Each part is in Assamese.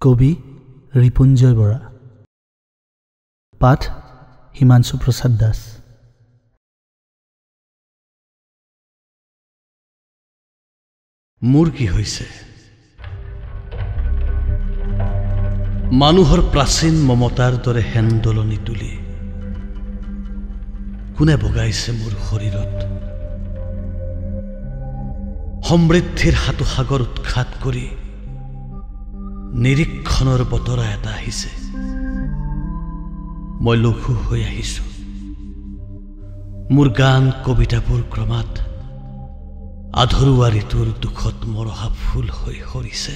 কবি ৰিপুঞ্জয় বৰা, পাঠ হিমাংশু প্ৰসাদ দাস। মোৰ কি হৈছে? মানুহৰ প্ৰাচীন মমতাৰ দৰে হেন্দলনি তুলি কোনে বগাইছে মোৰ শৰীৰত? সমৃদ্ধিৰ হাতোসাগৰ উৎখাত কৰি নিৰীক্ষণৰ বতৰা এটা আহিছে। মই লঘু হৈ আহিছো। মোৰ গান কবিতাবোৰ ক্ৰমাৎ আধৰুৱা ঋতুৰ দুখত মৰহা ফুল হৈ সৰিছে।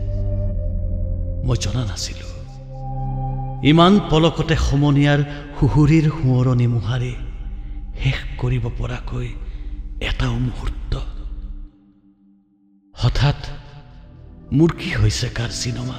মই জনা নাছিলো ইমান পলকতে সমনীয়াৰ সুহুৰিৰ সোঁৱৰণি মোহাৰি শেষ কৰিব পৰাকৈ এটাও মুহূৰ্ত। হঠাৎ মোৰ কি হৈছে কাৰ্চিনোমা?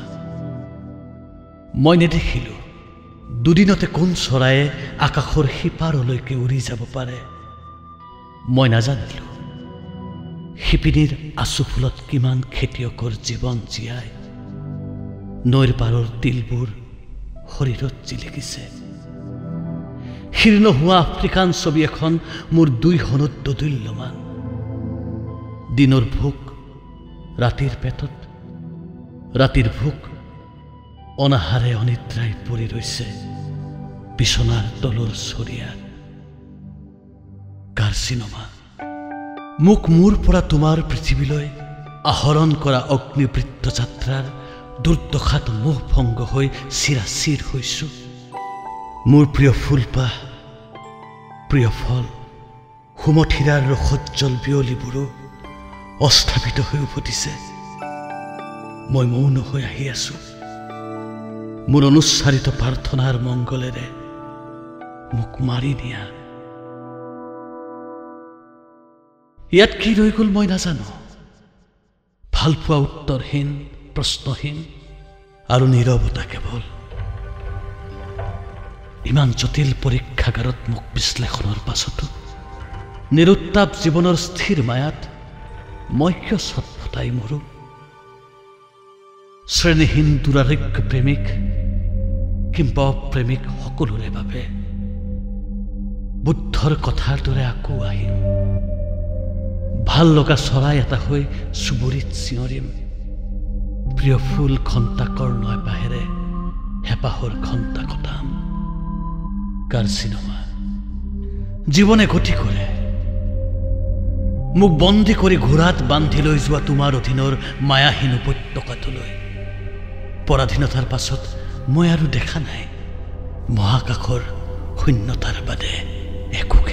মই নেদেখিলো দুদিনতে কোন চৰায়ে আকাশৰ সিপাৰলৈকে উৰি যাব পাৰে। মই নাজানিলো শিপিনীৰ আচুফুলত কিমান খেতিয়কৰ জীৱন জীয়াই নৈৰ পাৰৰ তিলবোৰ শৰীৰত জিলিকিছে। শীৰ্ণ হোৱা আফ্ৰিকান ছবি এখন মোৰ দুই হনুত দোদুল্যমান। দিনৰ ভোক ৰাতিৰ পেটত, ৰাতিৰ ভোক অনাহাৰে অনিদ্ৰাই পৰি ৰৈছে বিছনাৰ তলৰ চৰিয়াত। কাৰ্চিনোমা মোক মোৰ পৰা তোমাৰ পৃথিৱীলৈ আহৰণ কৰা অগ্নিবৃত্ত যাত্ৰাৰ দুৰ্দশাত মোহ ভংগ হৈ চিৰাচিৰ হৈছো। মোৰ প্ৰিয় ফুলপাহ, প্ৰিয় ফল, সুমথিৰাৰ ৰসজ্জল বিয়লিবোৰো অস্থাপিত হৈ উভতিছে। মই মৌন হৈ আহি আছো। মোৰ অনুচ্চাৰিত প্ৰাৰ্থনাৰ মংগলেৰে মোক মাৰি নিয়া। ইয়াত কি ৰৈ গ'ল মই নাজানো। ভালপোৱা উত্তৰহীন, প্ৰশ্নহীন আৰু নীৰৱতা কেৱল। ইমান জটিল পৰীক্ষাগাৰত মোক বিশ্লেষণৰ পাছতো নিৰুত্তাপ জীৱনৰ স্থিৰ মায়াত মই কিয় ছটফটাই মৰো? শ্ৰেণীহীন দুৰাৰোগ্য প্ৰেমিক কিম্বা অপ্ৰেমিক সকলোৰে বাবে বুদ্ধৰ কথাৰ দৰে আকৌ আহিম। ভাল লগা চৰাই এটা হৈ চুবুৰীত চিঞৰিম। প্ৰিয় ফুল ঘণ্টা কৰ্ণ এপাহেৰে হেঁপাহৰ ঘণ্টা কটাম। কাৰ্চিনোমা জীৱনে গতি কৰে। মোক বন্দী কৰি ঘোঁৰাত বান্ধি লৈ যোৱা তোমাৰ অধীনৰ মায়াহীন উপত্যকাটোলৈ। পৰাধীনতাৰ পাছত মই আৰু দেখা নাই মহাকাশৰ শূন্যতাৰ বাদে একোকে।